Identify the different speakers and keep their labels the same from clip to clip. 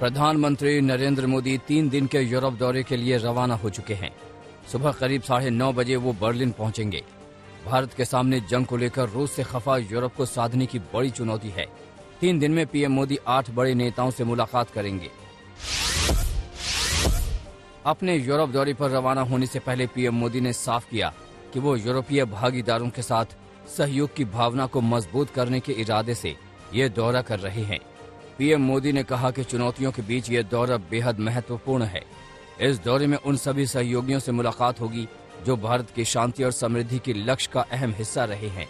Speaker 1: प्रधानमंत्री नरेंद्र मोदी 3 दिन के यूरोप दौरे के लिए रवाना हो चुके हैं। सुबह करीब 9:30 बजे वो बर्लिन पहुंचेंगे। भारत के सामने जंग को लेकर रूस से खफा यूरोप को साधने की बड़ी चुनौती है। 3 दिन में पीएम मोदी 8 बड़े नेताओं से मुलाकात करेंगे। अपने यूरोप दौरे पर रवाना होने से पहले पीएम मोदी ने साफ किया कि वो यूरोपीय भागीदारों के साथ सहयोग की भावना को मजबूत करने के इरादे से ये दौरा कर रहे हैं। पीएम मोदी ने कहा कि चुनौतियों के बीच ये दौरा बेहद महत्वपूर्ण है। इस दौरे में उन सभी सहयोगियों से मुलाकात होगी जो भारत की शांति और समृद्धि के लक्ष्य का अहम हिस्सा रहे हैं।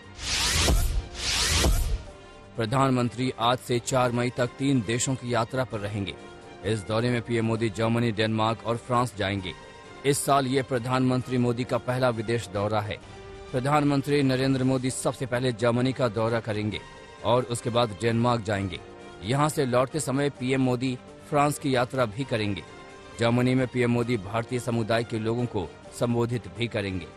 Speaker 1: प्रधानमंत्री आज से 4 मई तक 3 देशों की यात्रा पर रहेंगे। इस दौरे में पीएम मोदी जर्मनी, डेनमार्क और फ्रांस जाएंगे। इस साल ये प्रधानमंत्री मोदी का पहला विदेश दौरा है। प्रधानमंत्री नरेंद्र मोदी सबसे पहले जर्मनी का दौरा करेंगे और उसके बाद डेनमार्क जाएंगे। यहां से लौटते समय पीएम मोदी फ्रांस की यात्रा भी करेंगे। जर्मनी में पीएम मोदी भारतीय समुदाय के लोगों को संबोधित भी करेंगे।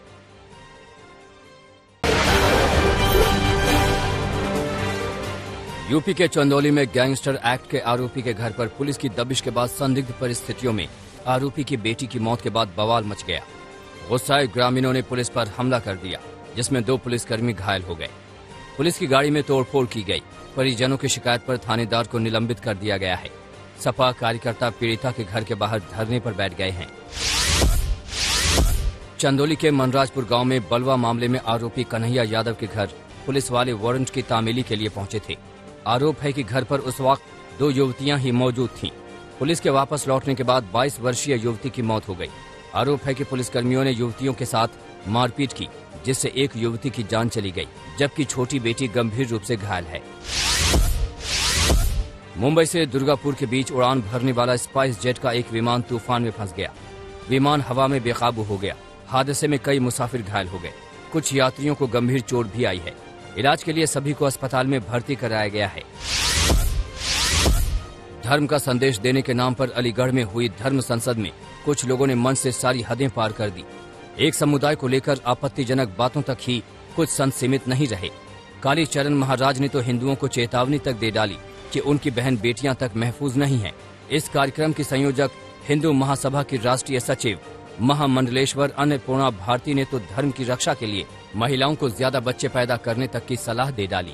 Speaker 1: यूपी के चंदौली में गैंगस्टर एक्ट के आरोपी के घर पर पुलिस की दबिश के बाद संदिग्ध परिस्थितियों में आरोपी की बेटी की मौत के बाद बवाल मच गया। गुस्साए ग्रामीणों ने पुलिस पर हमला कर दिया, जिसमें 2 पुलिसकर्मी घायल हो गए। पुलिस की गाड़ी में तोड़फोड़ की गई। परिजनों की शिकायत पर थानेदार को निलंबित कर दिया गया है। सपा कार्यकर्ता पीड़िता के घर के बाहर धरने पर बैठ गए हैं। चंदौली के मनराजपुर गांव में बलवा मामले में आरोपी कन्हैया यादव के घर पुलिस वाले वारंट की तामीली के लिए पहुंचे थे। आरोप है कि घर पर उस वक्त 2 युवतियां ही मौजूद थीं। पुलिस के वापस लौटने के बाद 22 वर्षीय युवती की मौत हो गई। आरोप है कि पुलिसकर्मियों ने युवतियों के साथ मारपीट की, जिससे एक युवती की जान चली गई, जबकि छोटी बेटी गंभीर रूप से घायल है। मुंबई से दुर्गापुर के बीच उड़ान भरने वाला स्पाइस जेट का एक विमान तूफान में फंस गया। विमान हवा में बेकाबू हो गया। हादसे में कई मुसाफिर घायल हो गए। कुछ यात्रियों को गंभीर चोट भी आई है। इलाज के लिए सभी को अस्पताल में भर्ती कराया गया है। धर्म का संदेश देने के नाम पर अलीगढ़ में हुई धर्म संसद में कुछ लोगों ने मंच से सारी हदें पार कर दी। एक समुदाय को लेकर आपत्तिजनक बातों तक ही कुछ संत सीमित नहीं रहे। कालीचरण महाराज ने तो हिंदुओं को चेतावनी तक दे डाली कि उनकी बहन बेटियां तक महफूज नहीं हैं। इस कार्यक्रम की संयोजक हिंदू महासभा की राष्ट्रीय सचिव महामंडलेश्वर अन्नपूर्णा भारती ने तो धर्म की रक्षा के लिए महिलाओं को ज्यादा बच्चे पैदा करने तक की सलाह दे डाली।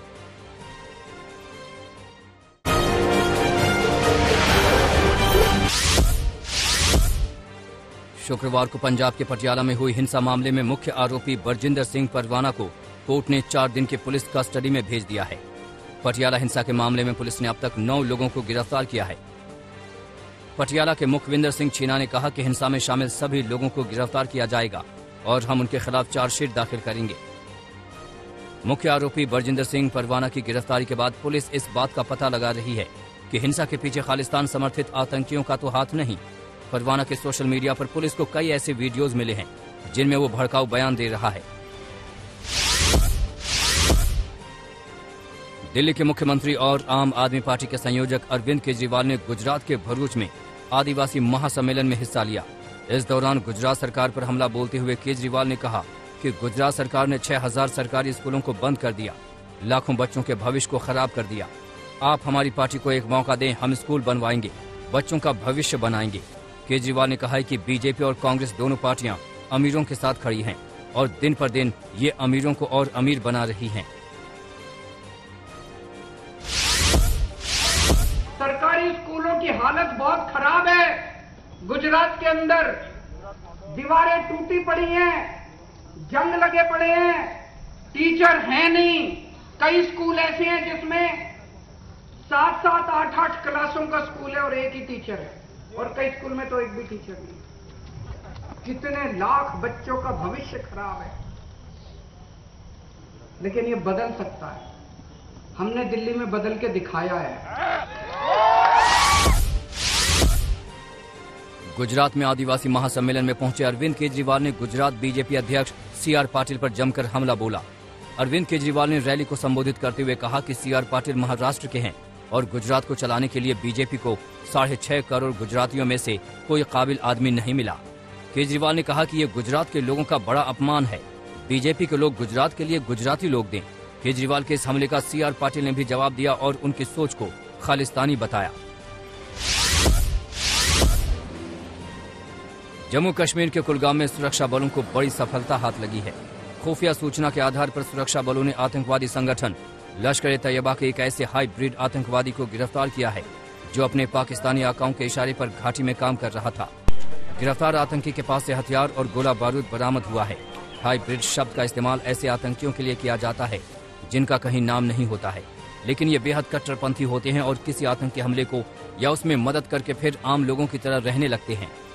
Speaker 1: शुक्रवार को पंजाब के पटियाला में हुई हिंसा मामले में मुख्य आरोपी बरजिंदर सिंह परवाना को कोर्ट ने 4 दिन के पुलिस कस्टडी में भेज दिया है। पटियाला हिंसा के मामले में पुलिस ने अब तक 9 लोगों को गिरफ्तार किया है। पटियाला के मुखविंदर सिंह छीना ने कहा कि हिंसा में शामिल सभी लोगों को गिरफ्तार किया जाएगा और हम उनके खिलाफ चार्जशीट दाखिल करेंगे। मुख्य आरोपी बरजिंदर सिंह परवाना की गिरफ्तारी के बाद पुलिस इस बात का पता लगा रही है कि हिंसा के पीछे खालिस्तान समर्थित आतंकियों का तो हाथ नहीं। परवाना के सोशल मीडिया पर पुलिस को कई ऐसे वीडियोज मिले हैं जिनमें वो भड़काऊ बयान दे रहा है। दिल्ली के मुख्यमंत्री और आम आदमी पार्टी के संयोजक अरविंद केजरीवाल ने गुजरात के भरूच में आदिवासी महासम्मेलन में हिस्सा लिया। इस दौरान गुजरात सरकार पर हमला बोलते हुए केजरीवाल ने कहा कि गुजरात सरकार ने 6000 सरकारी स्कूलों को बंद कर दिया, लाखों बच्चों के भविष्य को खराब कर दिया। आप हमारी पार्टी को एक मौका दें, हम स्कूल बनवाएंगे, बच्चों का भविष्य बनाएंगे। केजरीवाल ने कहा है कि बीजेपी और कांग्रेस दोनों पार्टियां अमीरों के साथ खड़ी हैं और दिन पर दिन ये अमीरों को और अमीर बना रही हैं।
Speaker 2: सरकारी स्कूलों की हालत बहुत खराब है। गुजरात के अंदर दीवारें टूटी पड़ी हैं, जंग लगे पड़े हैं, टीचर हैं नहीं। कई स्कूल ऐसे हैं जिसमें 7-7, 8-8 क्लासों का स्कूल है और एक ही टीचर है, और कई स्कूल में तो एक भी टीचर नहीं। कितने लाख बच्चों का भविष्य खराब है। लेकिन ये बदल सकता है। हमने दिल्ली में बदल के दिखाया है।
Speaker 1: गुजरात में आदिवासी महासम्मेलन में पहुंचे अरविंद केजरीवाल ने गुजरात बीजेपी अध्यक्ष CR पाटिल पर जमकर हमला बोला। अरविंद केजरीवाल ने रैली को संबोधित करते हुए कहा कि CR पाटिल महाराष्ट्र के हैं और गुजरात को चलाने के लिए बीजेपी को 6.5 करोड़ गुजरातियों में से कोई काबिल आदमी नहीं मिला। केजरीवाल ने कहा कि ये गुजरात के लोगों का बड़ा अपमान है। बीजेपी के लोग गुजरात के लिए गुजराती लोग दें। केजरीवाल के इस हमले का CR पाटिल ने भी जवाब दिया और उनकी सोच को खालिस्तानी बताया। जम्मू कश्मीर के कुलगाम में सुरक्षा बलों को बड़ी सफलता हाथ लगी है। खुफिया सूचना के आधार पर सुरक्षा बलों ने आतंकवादी संगठन लश्कर ए तैयबा के एक ऐसे हाइब्रिड आतंकवादी को गिरफ्तार किया है जो अपने पाकिस्तानी आकाओं के इशारे पर घाटी में काम कर रहा था। गिरफ्तार आतंकी के पास से हथियार और गोला बारूद बरामद हुआ है। हाइब्रिड शब्द का इस्तेमाल ऐसे आतंकियों के लिए किया जाता है जिनका कहीं नाम नहीं होता है, लेकिन ये बेहद कट्टरपंथी होते हैं और किसी आतंकी हमले को या उसमें मदद करके फिर आम लोगों की तरह रहने लगते हैं।